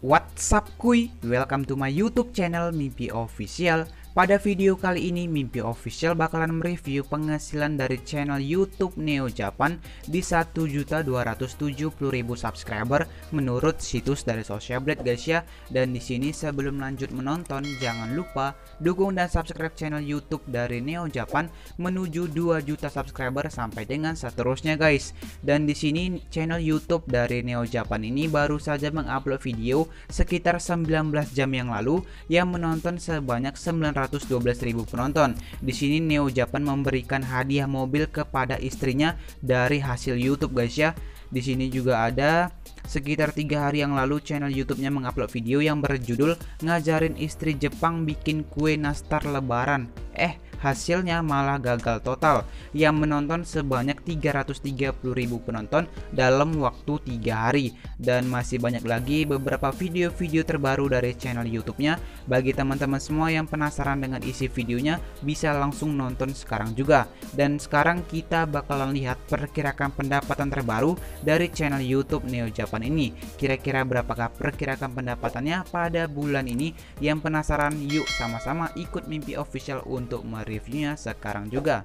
What's up kuy, welcome to my YouTube channel Mimpi Official. Pada video kali ini Mimpi Official bakalan mereview penghasilan dari channel YouTube Neo Japan di 1.270.000 subscriber menurut situs dari Socialblade guys ya. Dan di sini sebelum lanjut menonton jangan lupa dukung dan subscribe channel YouTube dari Neo Japan menuju 2 juta subscriber sampai dengan seterusnya guys. Dan di sini channel YouTube dari Neo Japan ini baru saja mengupload video sekitar 19 jam yang lalu yang menonton sebanyak 912.000 penonton. Di sini Neo Japan memberikan hadiah mobil kepada istrinya dari hasil YouTube guys ya. Di sini juga ada sekitar 3 hari yang lalu channel YouTube-nya mengupload video yang berjudul ngajarin istri Jepang bikin kue nastar lebaran. Hasilnya malah gagal total yang menonton sebanyak 330.000 penonton dalam waktu 3 hari. Dan masih banyak lagi beberapa video-video terbaru dari channel YouTube-nya. Bagi teman-teman semua yang penasaran dengan isi videonya bisa langsung nonton sekarang juga. Dan sekarang kita bakalan lihat perkirakan pendapatan terbaru dari channel YouTube Neo Japan ini. Kira-kira berapakah perkirakan pendapatannya pada bulan ini? Yang penasaran, yuk sama-sama ikut Mimpi Official untuk reviewnya sekarang juga.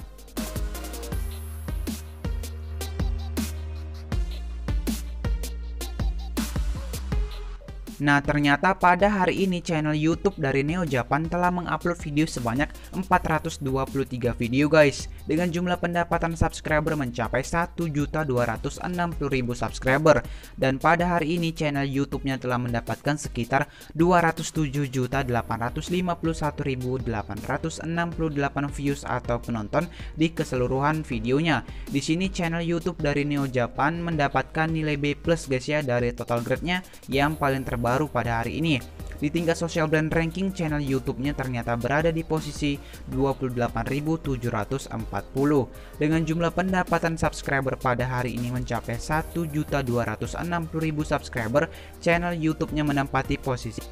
Nah, ternyata pada hari ini channel YouTube dari Neo Japan telah mengupload video sebanyak 423 video guys, dengan jumlah pendapatan subscriber mencapai 1.260.000 subscriber. Dan pada hari ini channel YouTube-nya telah mendapatkan sekitar 207.851.868 views atau penonton di keseluruhan videonya. Di sini channel YouTube dari Neo Japan mendapatkan nilai B+ guys ya dari total grade-nya yang paling terbaru pada hari ini. Di tingkat Socialblade ranking, channel YouTube-nya ternyata berada di posisi 28.740 dengan jumlah pendapatan subscriber pada hari ini mencapai 1.260.000 subscriber. Channel YouTube-nya menempati posisi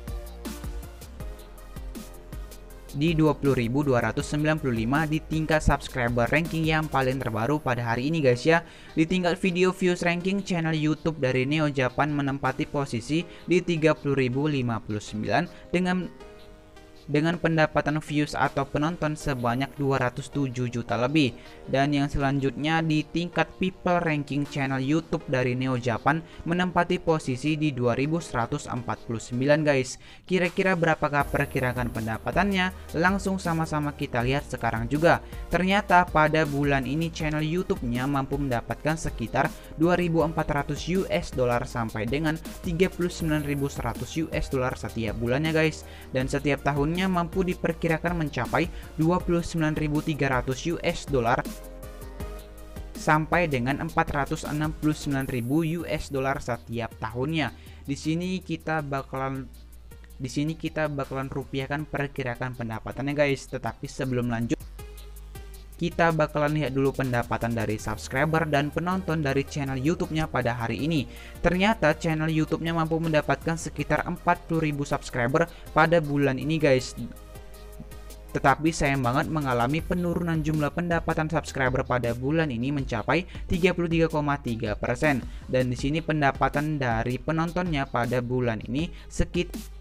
di 20.295 di tingkat subscriber ranking yang paling terbaru pada hari ini guys ya. Di tingkat video views ranking, channel YouTube dari Neo Japan menempati posisi di 30.059 dengan pendapatan views atau penonton sebanyak 207 juta lebih. Dan yang selanjutnya di tingkat people ranking, channel YouTube dari Neo Japan menempati posisi di 2149 guys. Kira-kira berapakah perkirakan pendapatannya? Langsung sama-sama kita lihat sekarang juga. Ternyata pada bulan ini channel YouTube-nya mampu mendapatkan sekitar 2.400 US dollar sampai dengan 39.100 US dollar setiap bulannya guys. Dan setiap tahunnya mampu diperkirakan mencapai 29.300 US dollar sampai dengan 469.000 US dollar setiap tahunnya. Di sini kita bakalan rupiahkan perkirakan pendapatannya guys. Tetapi sebelum lanjut, kita bakalan lihat dulu pendapatan dari subscriber dan penonton dari channel YouTube-nya pada hari ini. Ternyata channel YouTube-nya mampu mendapatkan sekitar 40.000 subscriber pada bulan ini guys. Tetapi sayang banget mengalami penurunan jumlah pendapatan subscriber pada bulan ini mencapai 33,3%. Dan di sini pendapatan dari penontonnya pada bulan ini sekitar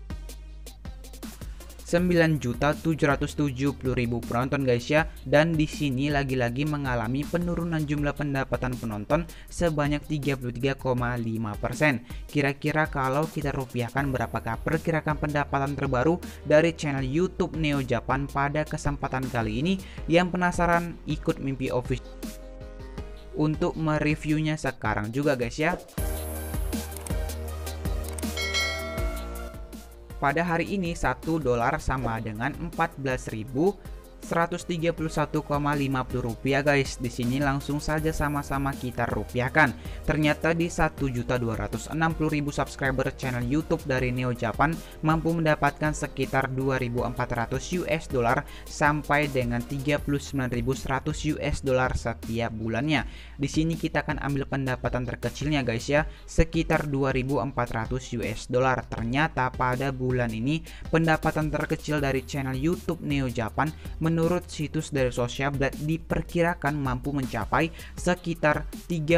9.770.000 penonton guys ya. Dan di sini lagi-lagi mengalami penurunan jumlah pendapatan penonton sebanyak 33,5%. Kira-kira kalau kita rupiahkan berapakah perkirakan pendapatan terbaru dari channel YouTube Neo Japan pada kesempatan kali ini? Yang penasaran, ikut Mimpi Official untuk mereviewnya sekarang juga guys ya. Pada hari ini 1 dolar sama dengan 14.131,50 rupiah guys. Di sini langsung saja sama-sama kita rupiahkan. Ternyata di 1.260.000 subscriber channel YouTube dari Neo Japan mampu mendapatkan sekitar 2.400 US dollar sampai dengan 39.100 US dollar setiap bulannya. Di sini kita akan ambil pendapatan terkecilnya guys ya, sekitar 2.400 US dollar. Ternyata pada bulan ini pendapatan terkecil dari channel YouTube Neo Japan menurut situs dari Socialblad diperkirakan mampu mencapai sekitar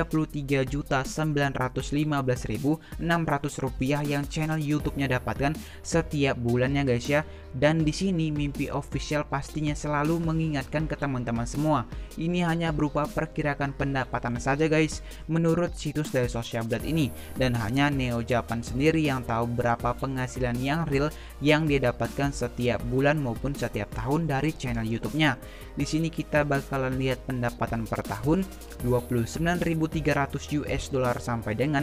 Rp33.915.600 yang channel YouTube-nya dapatkan setiap bulannya guys ya. Dan di sini Mimpi Official pastinya selalu mengingatkan ke teman-teman semua, ini hanya berupa perkirakan pendapatan saja guys menurut situs dari Socialblad ini, dan hanya Neo Japan sendiri yang tahu berapa penghasilan yang real yang dia dapatkan setiap bulan maupun setiap tahun dari channel YouTube-nya. Di sini kita bakalan lihat pendapatan per tahun $29.300 sampai dengan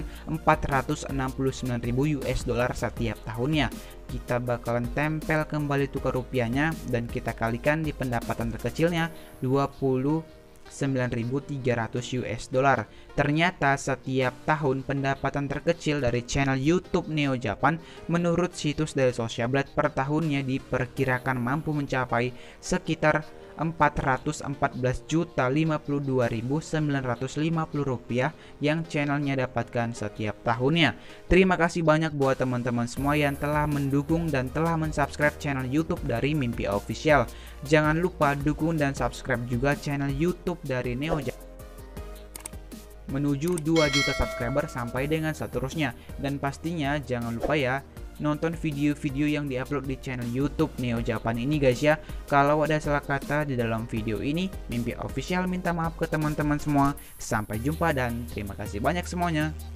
$469.000 setiap tahunnya. Kita bakalan tempel kembali tukar rupiahnya dan kita kalikan di pendapatan terkecilnya $29.300. Ternyata setiap tahun pendapatan terkecil dari channel YouTube Neo Japan menurut situs dari Socialblad per tahunnya diperkirakan mampu mencapai sekitar Rp414.052.950 yang channelnya dapatkan setiap tahunnya. Terima kasih banyak buat teman-teman semua yang telah mendukung dan telah mensubscribe channel YouTube dari Mimpi Official. Jangan lupa dukung dan subscribe juga channel YouTube dari Neo Japan menuju 2 juta subscriber sampai dengan seterusnya. Dan pastinya jangan lupa ya nonton video-video yang diupload di channel YouTube Neo Japan ini guys ya. Kalau ada salah kata di dalam video ini, Mimpi Official minta maaf ke teman-teman semua. Sampai jumpa dan terima kasih banyak semuanya.